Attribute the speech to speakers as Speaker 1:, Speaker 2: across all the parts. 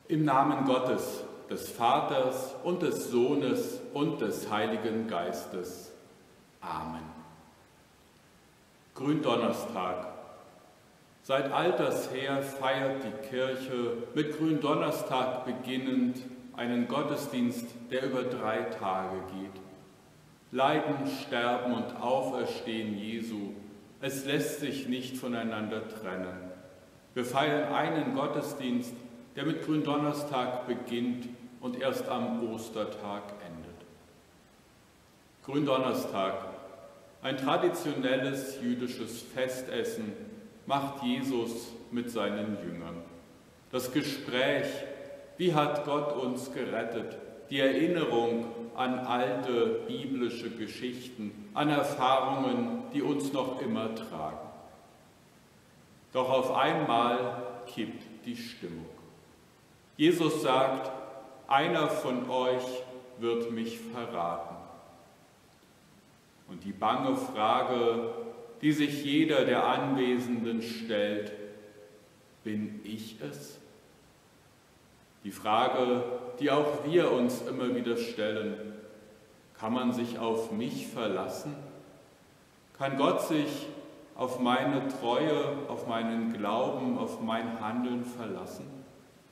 Speaker 1: Im Namen Gottes, des Vaters und des Sohnes und des Heiligen Geistes. Amen. Gründonnerstag. Seit alters her feiert die Kirche mit Gründonnerstag beginnend einen Gottesdienst, der über 3 Tage geht. Leiden, Sterben und Auferstehen Jesu, es lässt sich nicht voneinander trennen. Wir feiern einen Gottesdienst, der mit Gründonnerstag beginnt und erst am Ostertag endet. Gründonnerstag, ein traditionelles jüdisches Festessen, macht Jesus mit seinen Jüngern. Das Gespräch, wie hat Gott uns gerettet, die Erinnerung an alte biblische Geschichten, an Erfahrungen, die uns noch immer tragen. Doch auf einmal kippt die Stimmung. Jesus sagt, einer von euch wird mich verraten. Und die bange Frage, die sich jeder der Anwesenden stellt, bin ich es? Die Frage, die auch wir uns immer wieder stellen, kann man sich auf mich verlassen? Kann Gott sich auf meine Treue, auf meinen Glauben, auf mein Handeln verlassen?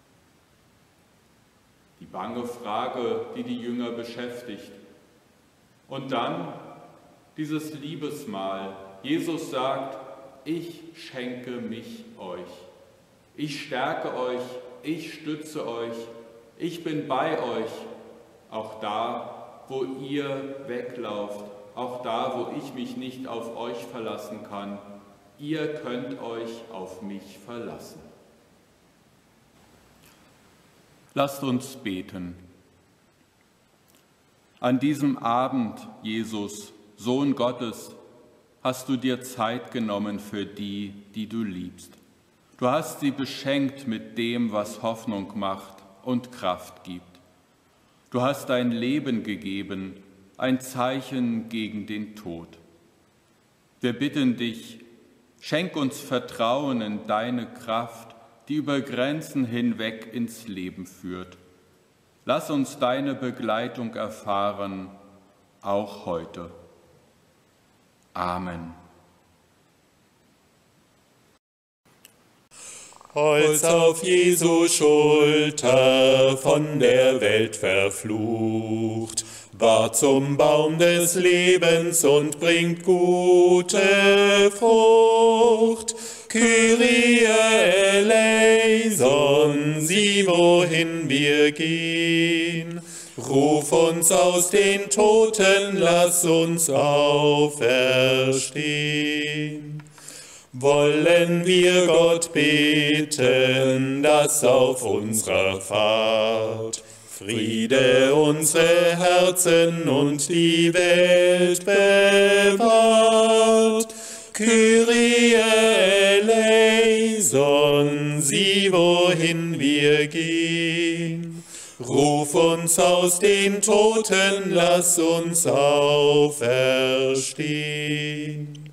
Speaker 1: Die bange Frage, die die Jünger beschäftigt. Und dann dieses Liebesmahl. Jesus sagt, ich schenke mich euch. Ich stärke euch, ich stütze euch, ich bin bei euch, auch da, wo ihr weglauft, auch da, wo ich mich nicht auf euch verlassen kann. Ihr könnt euch auf mich verlassen. Lasst uns beten. An diesem Abend, Jesus, Sohn Gottes, hast du dir Zeit genommen für die, die du liebst. Du hast sie beschenkt mit dem, was Hoffnung macht und Kraft gibt. Du hast dein Leben gegeben, ein Zeichen gegen den Tod. Wir bitten dich, schenk uns Vertrauen in deine Kraft, die über Grenzen hinweg ins Leben führt. Lass uns deine Begleitung erfahren, auch heute. Amen.
Speaker 2: Holz auf Jesu Schulter, von der Welt verflucht, ward zum Baum des Lebens und bringt gute Frucht. Kyrie eleison, sieh, wohin wir gehen. Ruf uns aus den Toten, lass uns auferstehen. Wollen wir Gott beten, dass auf unserer Fahrt Friede unsere Herzen und die Welt bewahrt. Kyrie eleison, sieh, wohin wir gehen. Ruf uns aus den Toten, lass uns auferstehen.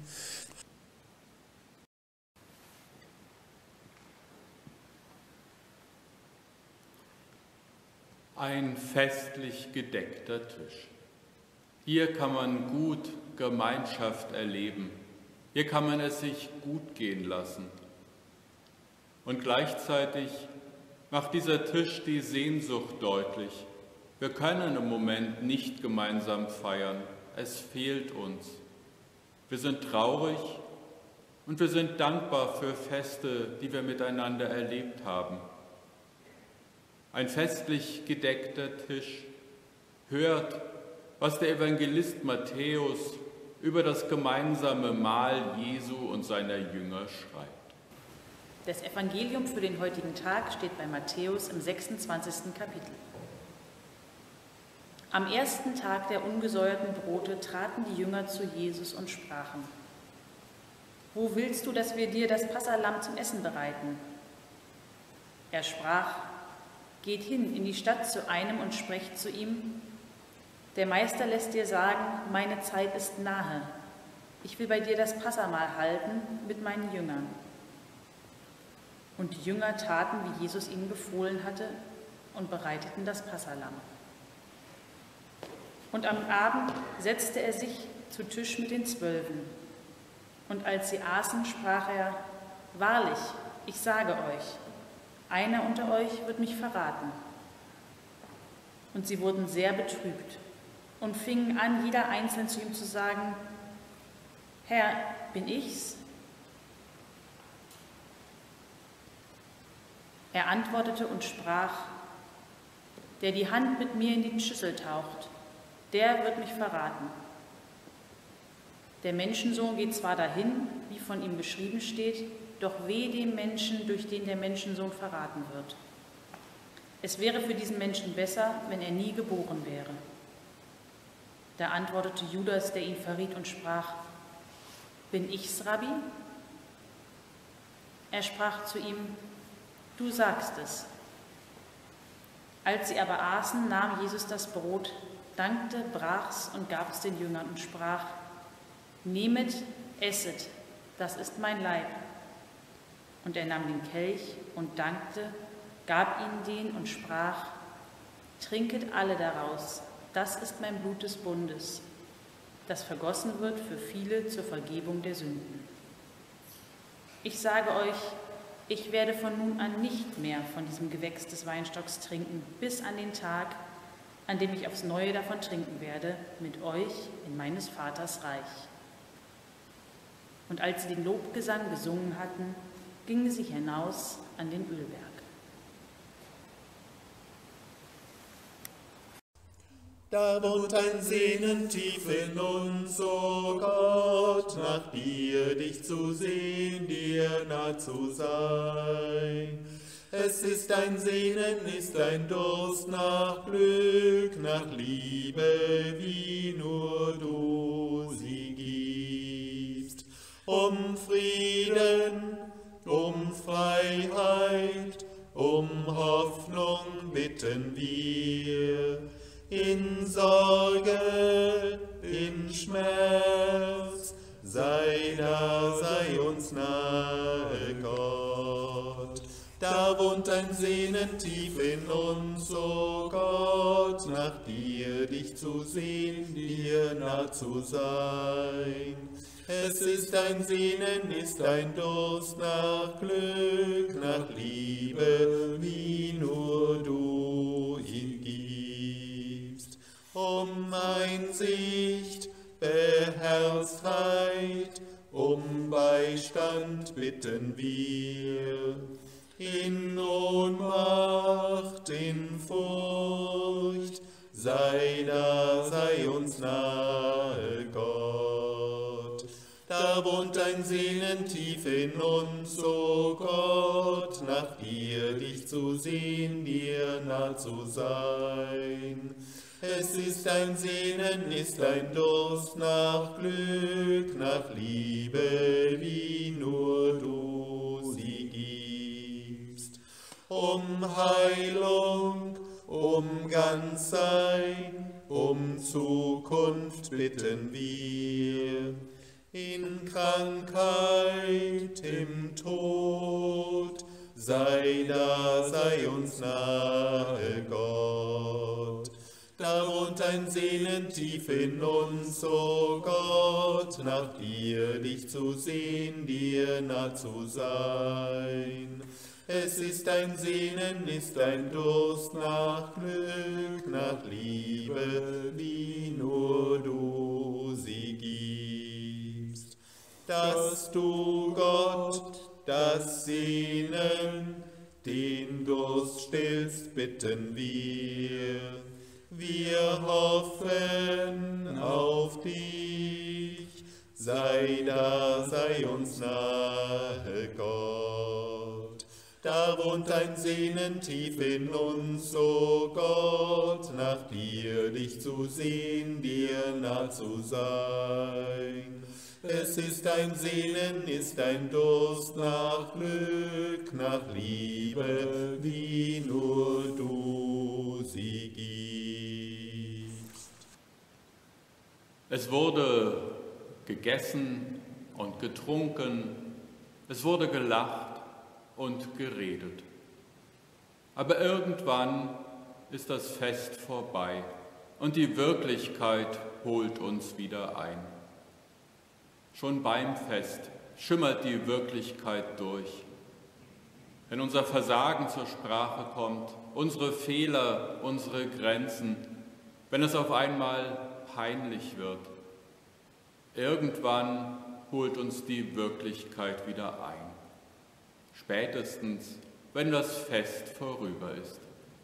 Speaker 1: Ein festlich gedeckter Tisch. Hier kann man gut Gemeinschaft erleben. Hier kann man es sich gut gehen lassen. Und gleichzeitig macht dieser Tisch die Sehnsucht deutlich. Wir können im Moment nicht gemeinsam feiern. Es fehlt uns. Wir sind traurig und wir sind dankbar für Feste, die wir miteinander erlebt haben. Ein festlich gedeckter Tisch. Hört, was der Evangelist Matthäus über das gemeinsame Mahl Jesu und seiner Jünger schreibt.
Speaker 3: Das Evangelium für den heutigen Tag steht bei Matthäus im 26. Kapitel. Am ersten Tag der ungesäuerten Brote traten die Jünger zu Jesus und sprachen: Wo willst du, dass wir dir das Passalamm zum Essen bereiten? Er sprach: Geht hin in die Stadt zu einem und sprecht zu ihm: Der Meister lässt dir sagen, meine Zeit ist nahe. Ich will bei dir das Passamahl halten mit meinen Jüngern. Und die Jünger taten, wie Jesus ihnen befohlen hatte, und bereiteten das Passahlamm. Und am Abend setzte er sich zu Tisch mit den 12. Und als sie aßen, sprach er: Wahrlich, ich sage euch, einer unter euch wird mich verraten. Und sie wurden sehr betrübt und fingen an, jeder einzeln zu ihm zu sagen: Herr, bin ich's? Er antwortete und sprach: Der die Hand mit mir in die Schüssel taucht, der wird mich verraten. Der Menschensohn geht zwar dahin, wie von ihm geschrieben steht, doch weh dem Menschen, durch den der Menschensohn verraten wird. Es wäre für diesen Menschen besser, wenn er nie geboren wäre. Da antwortete Judas, der ihn verriet, und sprach: Bin ich's, Rabbi? Er sprach zu ihm: Du sagst es. Als sie aber aßen, nahm Jesus das Brot, dankte, brach's und gab es den Jüngern und sprach: Nehmet, esset, das ist mein Leib. Und er nahm den Kelch und dankte, gab ihnen den und sprach: Trinket alle daraus, das ist mein Blut des Bundes, das vergossen wird für viele zur Vergebung der Sünden. Ich sage euch, ich werde von nun an nicht mehr von diesem Gewächs des Weinstocks trinken, bis an den Tag, an dem ich aufs Neue davon trinken werde, mit euch in meines Vaters Reich. Und als sie den Lobgesang gesungen hatten, gingen sie hinaus an den Ölberg.
Speaker 2: Da wohnt ein Sehnen tief in uns, o Gott, nach dir, dich zu sehen, dir nah zu sein. Es ist ein Sehnen, ist ein Durst nach Glück, nach Liebe, wie nur du sie gibst. Um Frieden, um Freiheit, um Hoffnung bitten wir. In Sorge, in Schmerz, sei da, sei uns nahe, Gott. Da wohnt ein Sehnen tief in uns, o Gott, nach dir, dich zu sehen, dir nah zu sein. Es ist ein Sehnen, ist ein Durst nach Glück, nach Liebe, wie nur du ihn gibst. Um Einsicht, Beherztheit, um Beistand bitten wir. In Ohnmacht, in Furcht, sei da, sei uns nahe, Gott. Da wohnt ein Sehnen tief in uns, o Gott, nach dir, dich zu sehen, dir nah zu sein. Es ist ein Sehnen, ist ein Durst nach Glück, nach Liebe, wie nur du sie gibst. Um Heilung, um Ganzsein, um Zukunft bitten wir. In Krankheit, im Tod, sei da, sei uns nahe, Gott. Da wohnt ein Sehnen tief in uns, o Gott, nach dir, dich zu sehen, dir nah zu sein. Es ist ein Sehnen, ist ein Durst nach Glück, nach Liebe, wie nur du sie gibst. Dass du, Gott, das Sehnen, den Durst stillst, bitten wir. Wir hoffen auf dich, sei da, sei uns nahe, Gott. Da wohnt ein Sehnen tief in uns, o Gott, nach dir, dich zu sehen, dir nah zu sein. Es ist ein Sehnen, ist ein Durst nach Glück, nach Liebe, wie nur du sie gibst.
Speaker 1: Es wurde gegessen und getrunken, es wurde gelacht und geredet. Aber irgendwann ist das Fest vorbei und die Wirklichkeit holt uns wieder ein. Schon beim Fest schimmert die Wirklichkeit durch. Wenn unser Versagen zur Sprache kommt, unsere Fehler, unsere Grenzen, wenn es auf einmal peinlich wird, irgendwann holt uns die Wirklichkeit wieder ein. Spätestens, wenn das Fest vorüber ist.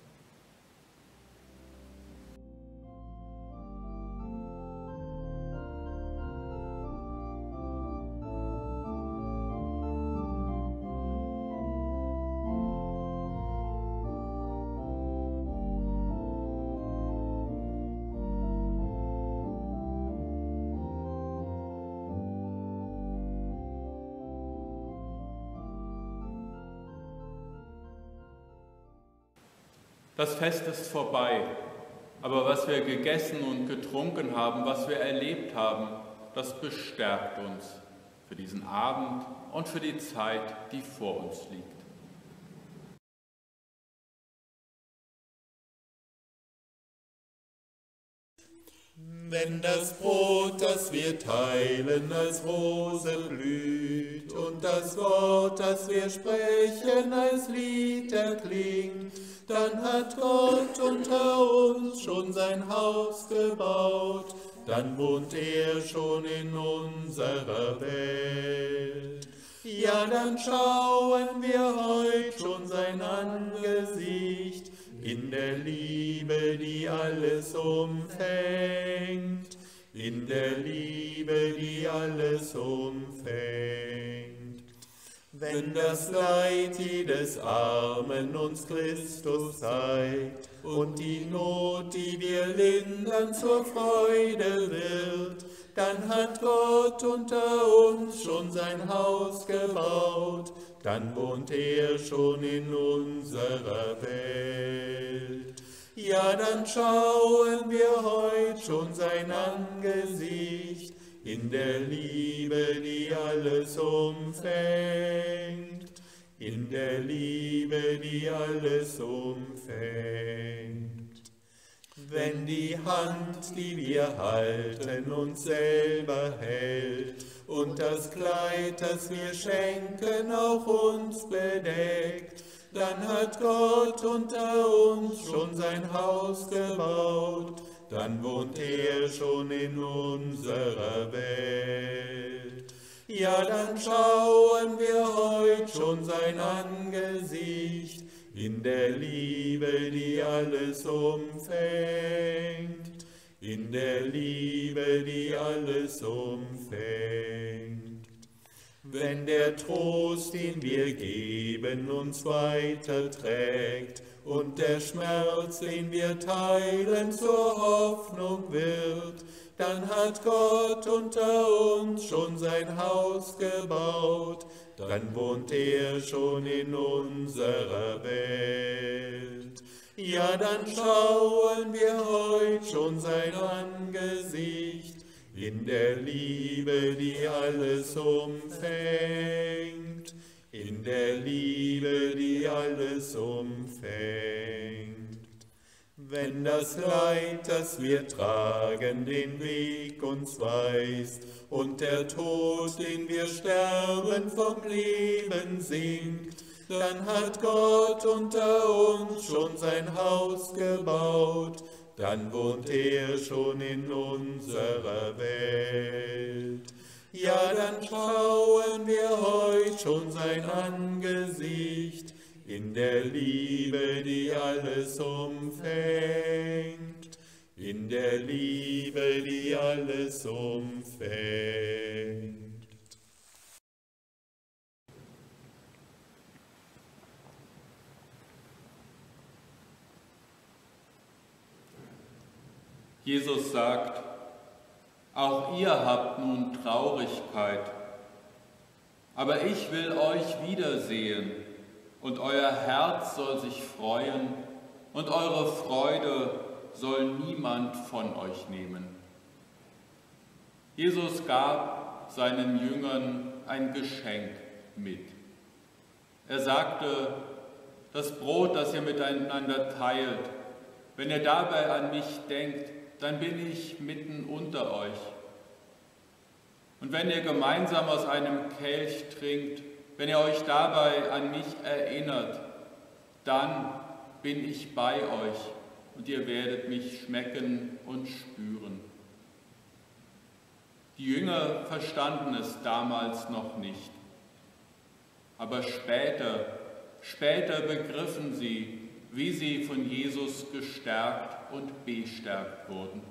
Speaker 1: Das Fest ist vorbei, aber was wir gegessen und getrunken haben, was wir erlebt haben, das bestärkt uns für diesen Abend und für die Zeit, die vor uns liegt.
Speaker 2: Wenn das Brot, das wir teilen, als Rose blüht und das Wort, das wir sprechen, als Lied erklingt, dann hat Gott unter uns schon sein Haus gebaut, dann wohnt er schon in unserer Welt. Ja, dann schauen wir heut schon sein Angesicht, in der Liebe, die alles umfängt, in der Liebe, die alles umfängt. Wenn das Leid jedes Armen uns Christus zeigt und die Not, die wir lindern, zur Freude wird, dann hat Gott unter uns schon sein Haus gebaut, dann wohnt er schon in unserer Welt. Ja, dann schauen wir heut schon sein Angesicht, in der Liebe, die alles umfängt, in der Liebe, die alles umfängt. Wenn die Hand, die wir halten, uns selber hält und das Kleid, das wir schenken, auch uns bedeckt, dann hat Gott unter uns schon sein Haus gebaut, dann wohnt er schon in unserer Welt. Ja, dann schauen wir heut schon sein Angesicht, in der Liebe, die alles umfängt, in der Liebe, die alles umfängt. Wenn der Trost, den wir geben, uns weiterträgt und der Schmerz, den wir teilen, zur Hoffnung wird, dann hat Gott unter uns schon sein Haus gebaut, dann wohnt er schon in unserer Welt. Ja, dann schauen wir heut schon sein Angesicht, in der Liebe, die alles umfängt, in der Liebe, die alles umfängt. Wenn das Leid, das wir tragen, den Weg uns weist und der Tod, den wir sterben, vom Leben singt, dann hat Gott unter uns schon sein Haus gebaut, dann wohnt er schon in unserer Welt. Ja, dann schauen wir heut schon sein Angesicht, in der Liebe, die alles umfängt, in der Liebe, die alles umfängt.
Speaker 1: Jesus sagt, auch ihr habt nun Traurigkeit, aber ich will euch wiedersehen und euer Herz soll sich freuen und eure Freude soll niemand von euch nehmen. Jesus gab seinen Jüngern ein Geschenk mit. Er sagte, das Brot, das ihr miteinander teilt. Wenn ihr dabei an mich denkt, dann bin ich mitten unter euch. Und wenn ihr gemeinsam aus einem Kelch trinkt, wenn ihr euch dabei an mich erinnert, dann bin ich bei euch und ihr werdet mich schmecken und spüren. Die Jünger verstanden es damals noch nicht, aber später begriffen sie, wie sie von Jesus gestärkt und bestärkt wurden.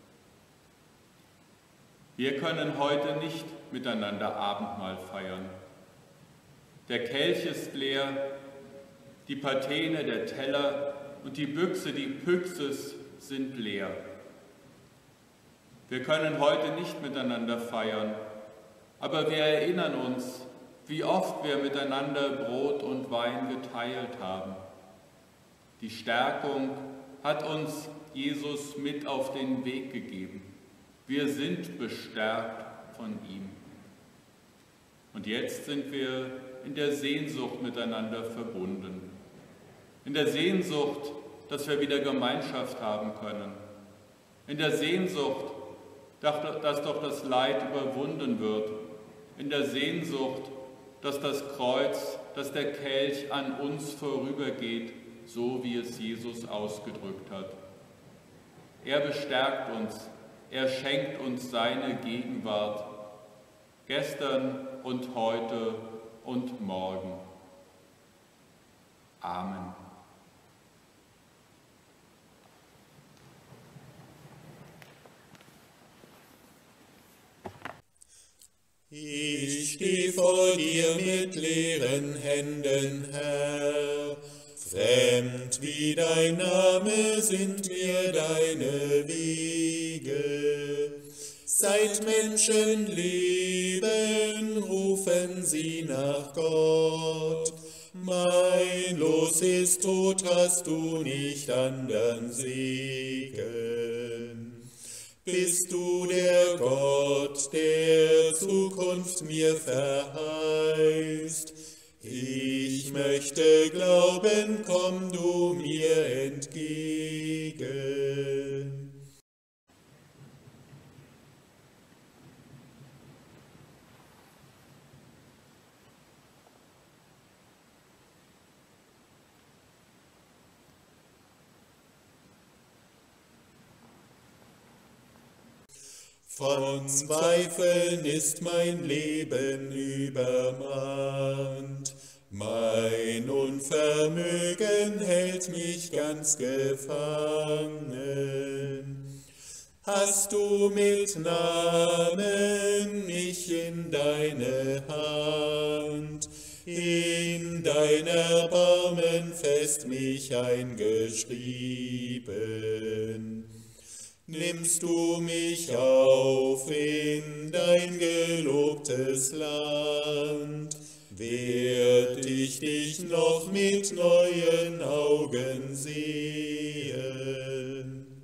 Speaker 1: Wir können heute nicht miteinander Abendmahl feiern. Der Kelch ist leer, die Patene, der Teller und die Büchse, die Pyxis, sind leer. Wir können heute nicht miteinander feiern, aber wir erinnern uns, wie oft wir miteinander Brot und Wein geteilt haben. Die Stärkung hat uns Jesus mit auf den Weg gegeben. Wir sind bestärkt von ihm. Und jetzt sind wir in der Sehnsucht miteinander verbunden. In der Sehnsucht, dass wir wieder Gemeinschaft haben können. In der Sehnsucht, dass doch das Leid überwunden wird. In der Sehnsucht, dass das Kreuz, dass der Kelch an uns vorübergeht, so wie es Jesus ausgedrückt hat. Er bestärkt uns, er schenkt uns seine Gegenwart, gestern und heute und morgen. Amen.
Speaker 2: Ich steh vor dir mit leeren Händen, Herr. Fremd wie dein Name sind mir deine Wege. Seit Menschen leben, rufen sie nach Gott. Mein Los ist tot, hast du nicht andern Segen. Bist du der Gott, der Zukunft mir verheißt? Ich möchte glauben, komm du mir entgegen. Von Zweifeln ist mein Leben übermannt. Mein Unvermögen hält mich ganz gefangen. Hast du mit Namen mich in deine Hand, in dein Erbarmen fest mich eingeschrieben. Nimmst du mich auf in dein gelobtes Land, werd ich dich noch mit neuen Augen sehen.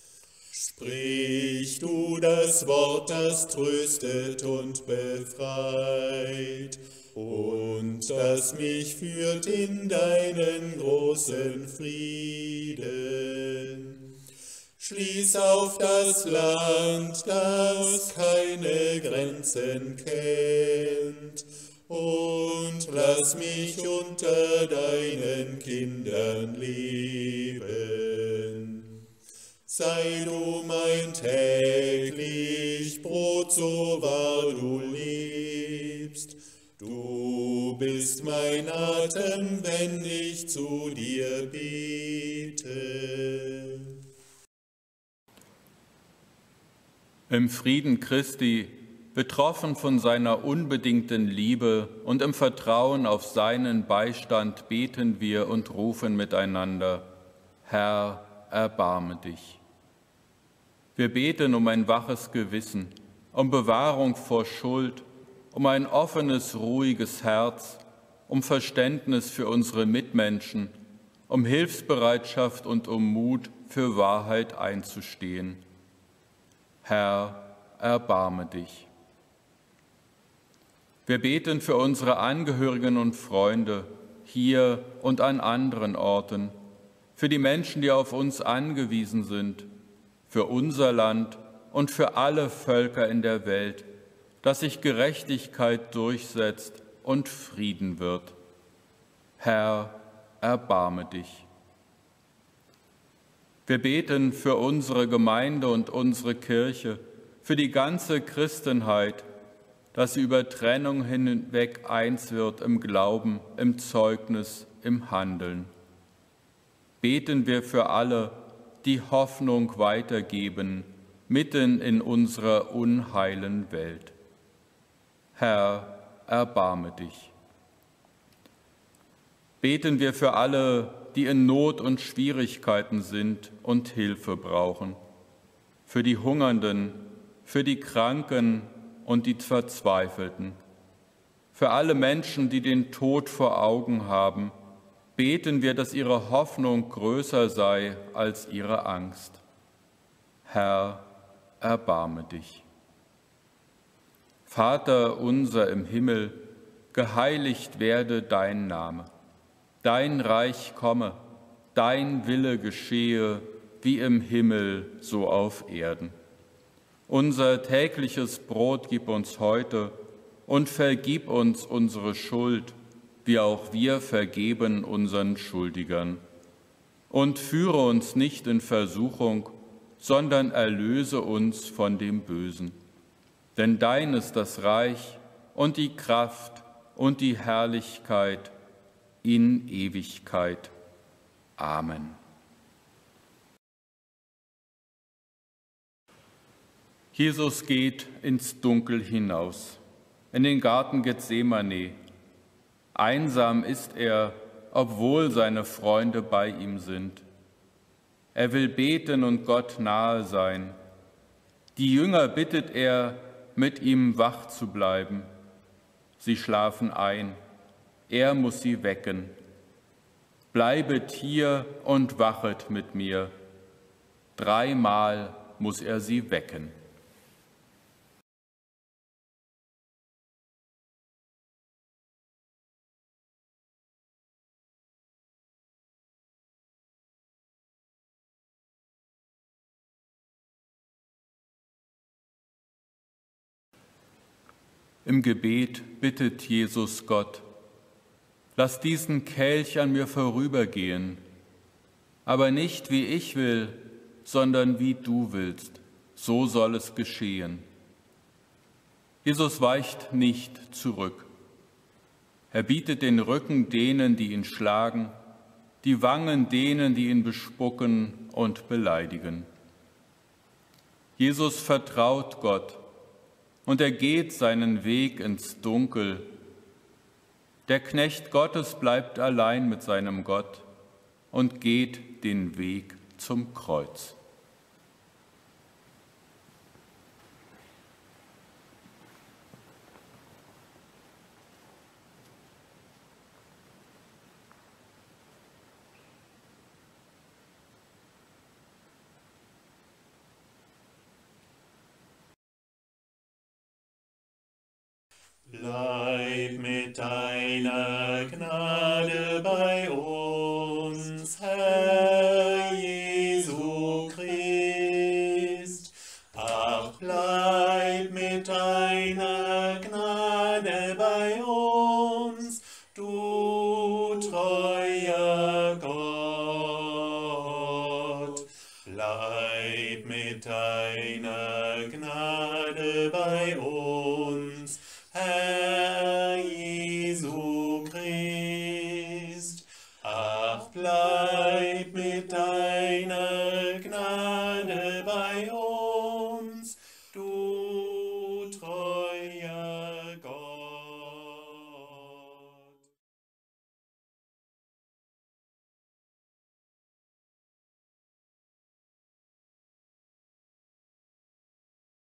Speaker 2: Sprich du das Wort, das tröstet und befreit, und das mich führt in deinen großen Frieden. Schließ auf das Land, das keine Grenzen kennt, und lass mich unter deinen Kindern leben. Sei du mein täglich Brot, so wahr du lebst. Du bist mein Atem, wenn ich zu dir bete.
Speaker 1: Im Frieden Christi, betroffen von seiner unbedingten Liebe und im Vertrauen auf seinen Beistand, beten wir und rufen miteinander: Herr, erbarme dich. Wir beten um ein waches Gewissen, um Bewahrung vor Schuld, um ein offenes, ruhiges Herz, um Verständnis für unsere Mitmenschen, um Hilfsbereitschaft und um Mut, für Wahrheit einzustehen. Herr, erbarme dich. Wir beten für unsere Angehörigen und Freunde, hier und an anderen Orten, für die Menschen, die auf uns angewiesen sind, für unser Land und für alle Völker in der Welt, dass sich Gerechtigkeit durchsetzt und Frieden wird. Herr, erbarme dich. Wir beten für unsere Gemeinde und unsere Kirche, für die ganze Christenheit, dass sie über Trennung hinweg eins wird im Glauben, im Zeugnis, im Handeln. Beten wir für alle, die Hoffnung weitergeben, mitten in unserer unheilen Welt. Herr, erbarme dich. Beten wir für alle, die in Not und Schwierigkeiten sind und Hilfe brauchen, für die Hungernden, für die Kranken und die Verzweifelten, für alle Menschen, die den Tod vor Augen haben, beten wir, dass ihre Hoffnung größer sei als ihre Angst. Herr, erbarme dich. Vater unser im Himmel, geheiligt werde dein Name. Dein Reich komme, dein Wille geschehe, wie im Himmel, so auf Erden. Unser tägliches Brot gib uns heute und vergib uns unsere Schuld, wie auch wir vergeben unseren Schuldigern. Und führe uns nicht in Versuchung, sondern erlöse uns von dem Bösen. Denn dein ist das Reich und die Kraft und die Herrlichkeit in Ewigkeit. Amen. Jesus geht ins Dunkel hinaus, in den Garten Gethsemane. Einsam ist er, obwohl seine Freunde bei ihm sind. Er will beten und Gott nahe sein. Die Jünger bittet er, mit ihm wach zu bleiben. Sie schlafen ein. Er muss sie wecken. Bleibet hier und wachet mit mir. 3-mal muss er sie wecken. Im Gebet bittet Jesus Gott: Lass diesen Kelch an mir vorübergehen, aber nicht wie ich will, sondern wie du willst. So soll es geschehen. Jesus weicht nicht zurück. Er bietet den Rücken denen, die ihn schlagen, die Wangen denen, die ihn bespucken und beleidigen. Jesus vertraut Gott und er geht seinen Weg ins Dunkel. Der Knecht Gottes bleibt allein mit seinem Gott und geht den Weg zum Kreuz.
Speaker 2: Bleib mit deiner Gnade bei uns, Herr Jesu Christ. Ach, bleib mit deiner Gnade bei uns, du treuer Gott. Bleib mit deiner Gnade bei uns, Herr Jesu Christ. Ach, bleib mit deiner